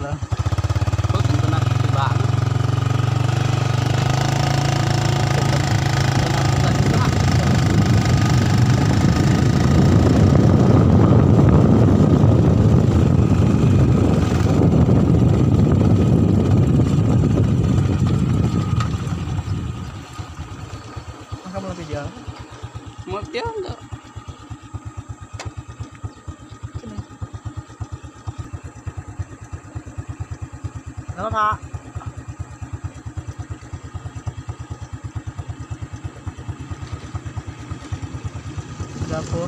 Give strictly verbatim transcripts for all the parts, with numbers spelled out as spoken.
lah. Kau tentu nak tiba. Kamu lebih jauh. Mau dia enggak? Sini. Nama Pak. Dapur.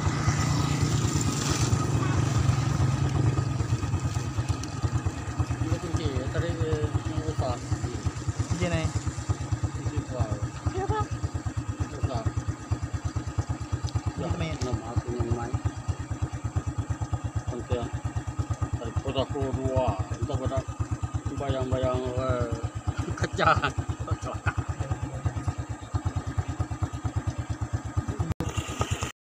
Ini kunci. Tadi yang besar. Di sini. Kunci besar. Siapa? Besar. Di main. Nama aku yang main. Nanti dari kota dua. Entah pada bayang-bayang kaca.